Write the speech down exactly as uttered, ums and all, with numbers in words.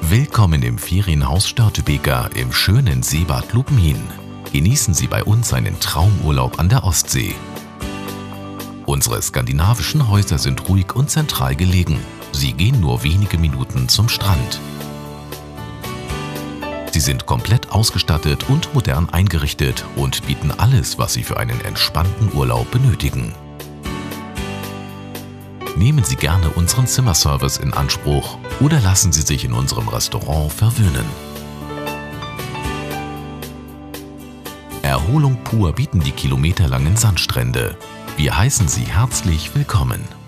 Willkommen im Ferienhaus Störtebeker im schönen Seebad Lubmin. Genießen Sie bei uns einen Traumurlaub an der Ostsee. Unsere skandinavischen Häuser sind ruhig und zentral gelegen. Sie gehen nur wenige Minuten zum Strand. Sie sind komplett ausgestattet und modern eingerichtet und bieten alles, was Sie für einen entspannten Urlaub benötigen. Nehmen Sie gerne unseren Zimmerservice in Anspruch oder lassen Sie sich in unserem Restaurant verwöhnen. Erholung pur bieten die kilometerlangen Sandstrände. Wir heißen Sie herzlich willkommen.